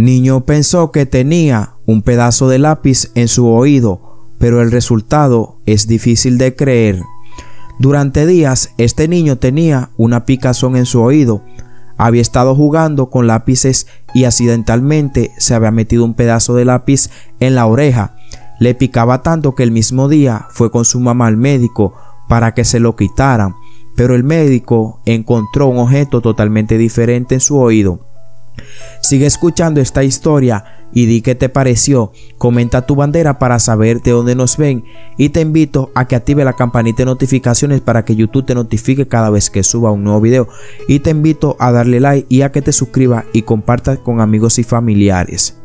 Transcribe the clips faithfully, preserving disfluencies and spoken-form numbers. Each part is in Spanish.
Niño pensó que tenía un pedazo de lápiz en su oído, pero el resultado es difícil de creer. Durante días, este niño tenía una picazón en su oído. Había estado jugando con lápices y accidentalmente se había metido un pedazo de lápiz en la oreja. Le picaba tanto que el mismo día fue con su mamá al médico para que se lo quitaran, pero el médico encontró un objeto totalmente diferente en su oído. Sigue escuchando esta historia y di qué te pareció. Comenta tu bandera para saber de dónde nos ven y te invito a que active la campanita de notificaciones para que YouTube te notifique cada vez que suba un nuevo video, y te invito a darle like y a que te suscribas y compartas con amigos y familiares.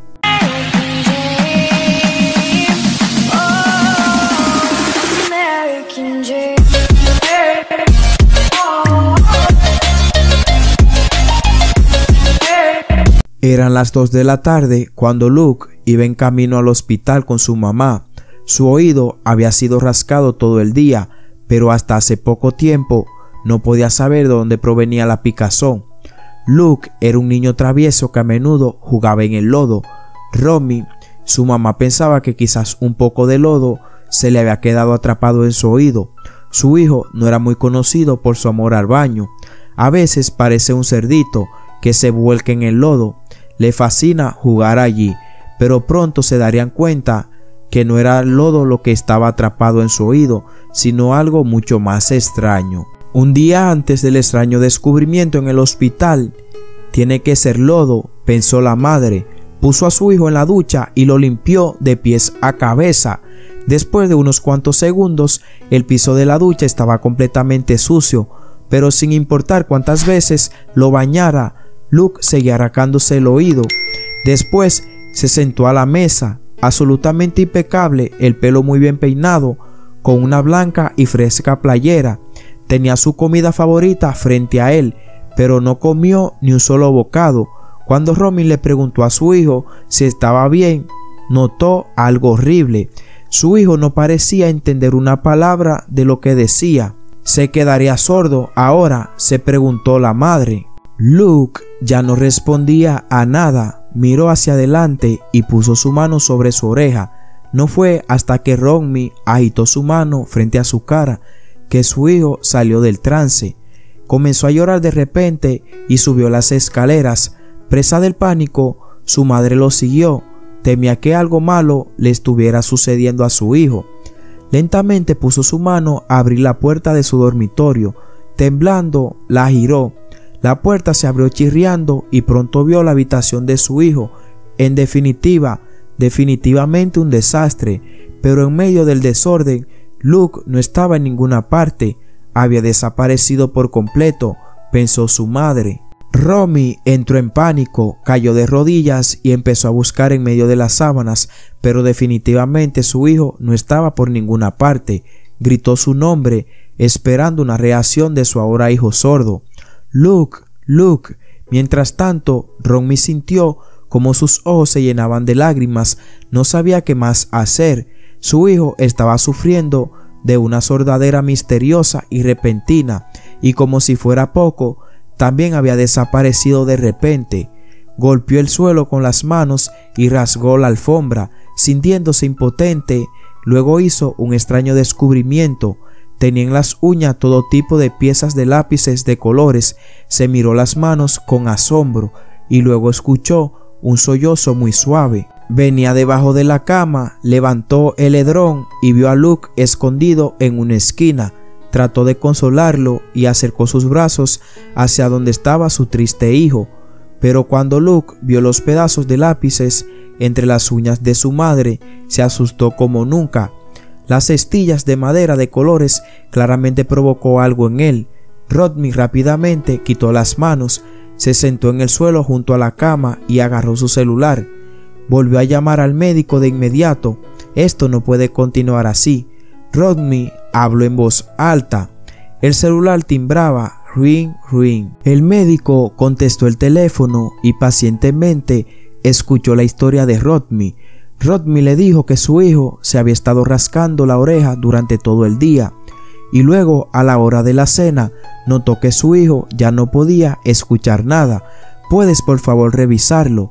Eran las dos de la tarde cuando Luke iba en camino al hospital con su mamá. Su oído había sido rascado todo el día, pero hasta hace poco tiempo no podía saber de dónde provenía la picazón. Luke era un niño travieso que a menudo jugaba en el lodo. Romy, su mamá, pensaba que quizás un poco de lodo se le había quedado atrapado en su oído. Su hijo no era muy conocido por su amor al baño. A veces parece un cerdito que se vuelca en el lodo. Le fascina jugar allí, pero pronto se darían cuenta que no era el lodo lo que estaba atrapado en su oído, sino algo mucho más extraño. Un día antes del extraño descubrimiento en el hospital, tiene que ser lodo, pensó la madre. Puso a su hijo en la ducha y lo limpió de pies a cabeza. Después de unos cuantos segundos, el piso de la ducha estaba completamente sucio, pero sin importar cuántas veces lo bañara, Luke seguía arrancándose el oído. Después se sentó a la mesa, absolutamente impecable, el pelo muy bien peinado, con una blanca y fresca playera. Tenía su comida favorita frente a él, pero no comió ni un solo bocado. Cuando Romy le preguntó a su hijo si estaba bien, notó algo horrible. Su hijo no parecía entender una palabra de lo que decía. ¿Se quedaría sordo ahora?, se preguntó la madre. Luke ya no respondía a nada, miró hacia adelante y puso su mano sobre su oreja. No fue hasta que Romy agitó su mano frente a su cara que su hijo salió del trance. Comenzó a llorar de repente y subió las escaleras. Presa del pánico, su madre lo siguió. Temía que algo malo le estuviera sucediendo a su hijo. Lentamente puso su mano a abrir la puerta de su dormitorio. Temblando, la giró. La puerta se abrió chirriando y pronto vio la habitación de su hijo. En definitiva, definitivamente un desastre, pero en medio del desorden, Luke no estaba en ninguna parte. Había desaparecido por completo, pensó su madre. Romy entró en pánico, cayó de rodillas y empezó a buscar en medio de las sábanas, pero definitivamente su hijo no estaba por ninguna parte. Gritó su nombre, esperando una reacción de su ahora hijo sordo. Luke, Luke. Mientras tanto, Romy sintió como sus ojos se llenaban de lágrimas. No sabía qué más hacer. Su hijo estaba sufriendo de una sordera misteriosa y repentina, y como si fuera poco, también había desaparecido de repente. Golpeó el suelo con las manos y rasgó la alfombra, sintiéndose impotente. Luego hizo un extraño descubrimiento. Tenía en las uñas todo tipo de piezas de lápices de colores. Se miró las manos con asombro y luego escuchó un sollozo muy suave. Venía debajo de la cama, levantó el edrón y vio a Luke escondido en una esquina. Trató de consolarlo y acercó sus brazos hacia donde estaba su triste hijo. Pero cuando Luke vio los pedazos de lápices entre las uñas de su madre, se asustó como nunca. Las cestillas de madera de colores claramente provocó algo en él. Romy rápidamente quitó las manos, se sentó en el suelo junto a la cama y agarró su celular. Volvió a llamar al médico de inmediato. Esto no puede continuar así. Romy habló en voz alta. El celular timbraba. Ring, ring. El médico contestó el teléfono y pacientemente escuchó la historia de Romy. Romy le dijo que su hijo se había estado rascando la oreja durante todo el día y luego a la hora de la cena notó que su hijo ya no podía escuchar nada. ¿Puedes por favor revisarlo?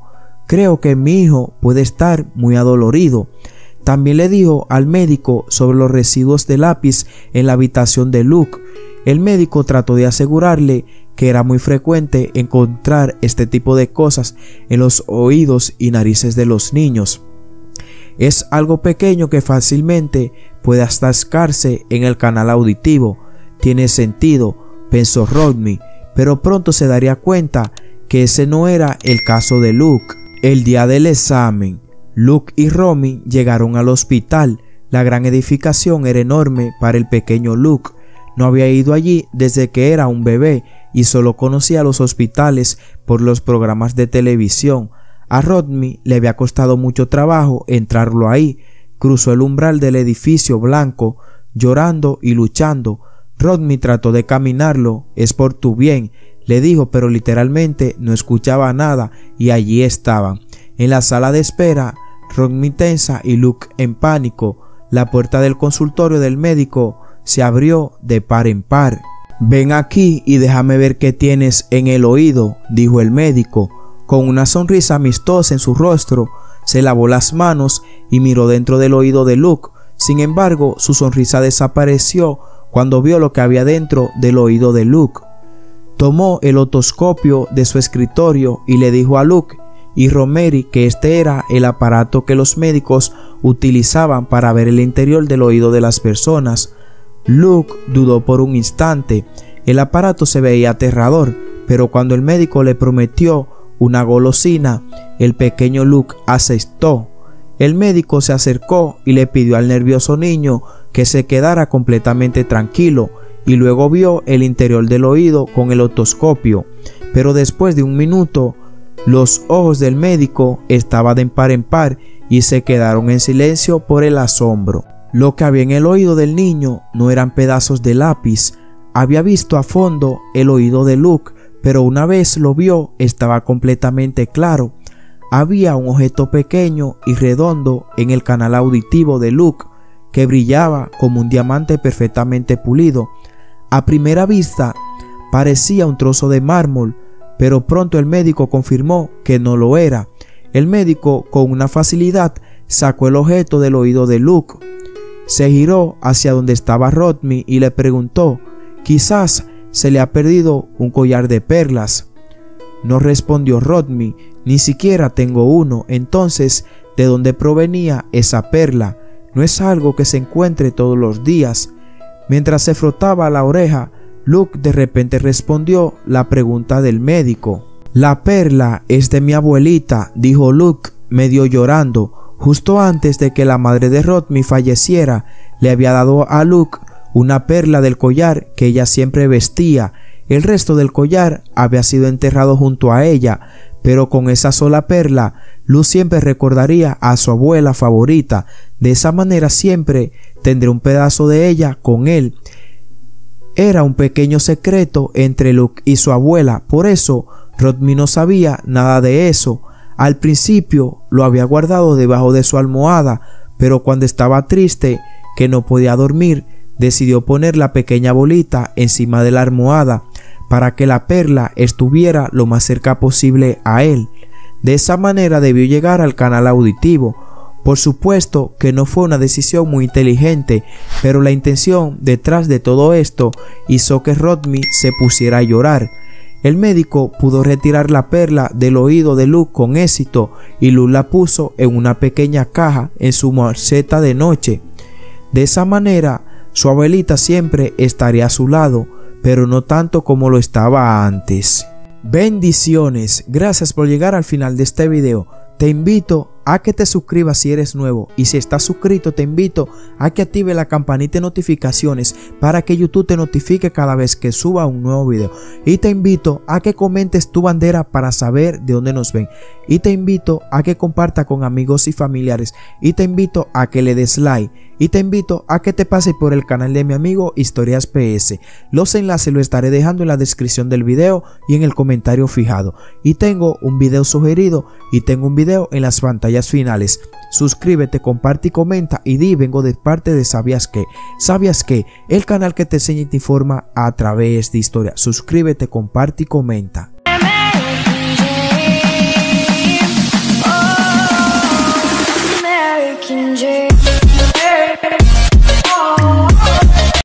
Creo que mi hijo puede estar muy adolorido. También le dijo al médico sobre los residuos de lápiz en la habitación de Luke. El médico trató de asegurarle que era muy frecuente encontrar este tipo de cosas en los oídos y narices de los niños. Es algo pequeño que fácilmente puede atascarse en el canal auditivo. Tiene sentido, pensó Rodney, pero pronto se daría cuenta que ese no era el caso de Luke. El día del examen, Luke y Romy llegaron al hospital. La gran edificación era enorme para el pequeño Luke. No había ido allí desde que era un bebé y solo conocía los hospitales por los programas de televisión. A Rodney le había costado mucho trabajo entrarlo ahí. Cruzó el umbral del edificio blanco, llorando y luchando. Rodney trató de caminarlo. «Es por tu bien», le dijo, pero literalmente no escuchaba nada y allí estaban. En la sala de espera, Rodney tensa y Luke en pánico. La puerta del consultorio del médico se abrió de par en par. «Ven aquí y déjame ver qué tienes en el oído», dijo el médico. Con una sonrisa amistosa en su rostro, se lavó las manos y miró dentro del oído de Luke. Sin embargo, su sonrisa desapareció cuando vio lo que había dentro del oído de Luke. Tomó el otoscopio de su escritorio y le dijo a Luke y Romery que este era el aparato que los médicos utilizaban para ver el interior del oído de las personas. Luke dudó por un instante. El aparato se veía aterrador, pero cuando el médico le prometió una golosina, el pequeño Luke aceptó. El médico se acercó y le pidió al nervioso niño que se quedara completamente tranquilo y luego vio el interior del oído con el otoscopio. Pero después de un minuto, los ojos del médico estaban de par en par y se quedaron en silencio por el asombro. Lo que había en el oído del niño no eran pedazos de lápiz. Había visto a fondo el oído de Luke, pero una vez lo vio estaba completamente claro. Había un objeto pequeño y redondo en el canal auditivo de Luke que brillaba como un diamante perfectamente pulido. A primera vista parecía un trozo de mármol, pero pronto el médico confirmó que no lo era. El médico con una facilidad sacó el objeto del oído de Luke. Se giró hacia donde estaba Rodney y le preguntó: «Quizás se le ha perdido un collar de perlas». No respondió Rodney: «Ni siquiera tengo uno». Entonces, ¿de dónde provenía esa perla? No es algo que se encuentre todos los días. Mientras se frotaba la oreja, Luke de repente respondió la pregunta del médico. «La perla es de mi abuelita», dijo Luke, medio llorando. Justo antes de que la madre de Rodney falleciera, le había dado a Luke una perla del collar que ella siempre vestía. El resto del collar había sido enterrado junto a ella, pero con esa sola perla, Luke siempre recordaría a su abuela favorita. De esa manera siempre tendría un pedazo de ella con él. Era un pequeño secreto entre Luke y su abuela, por eso Rodney no sabía nada de eso. Al principio lo había guardado debajo de su almohada, pero cuando estaba triste, que no podía dormir, decidió poner la pequeña bolita encima de la almohada para que la perla estuviera lo más cerca posible a él. De esa manera debió llegar al canal auditivo. Por supuesto que no fue una decisión muy inteligente, pero la intención detrás de todo esto hizo que Rodney se pusiera a llorar. El médico pudo retirar la perla del oído de Luke con éxito y Luke la puso en una pequeña caja en su maceta de noche. De esa manera, su abuelita siempre estaría a su lado, pero no tanto como lo estaba antes. Bendiciones, gracias por llegar al final de este video. Te invito a que te suscribas si eres nuevo y si estás suscrito te invito a que active la campanita de notificaciones para que YouTube te notifique cada vez que suba un nuevo video, y te invito a que comentes tu bandera para saber de dónde nos ven, y te invito a que comparta con amigos y familiares, y te invito a que le des like, y te invito a que te pases por el canal de mi amigo Historias P S. Los enlaces los estaré dejando en la descripción del video y en el comentario fijado, y tengo un video sugerido y tengo un video en las pantallas finales. Suscríbete, comparte y comenta y di: vengo de parte de Sabías Que. Sabías Que, el canal que te enseña y te informa a través de historia. Suscríbete, comparte y comenta.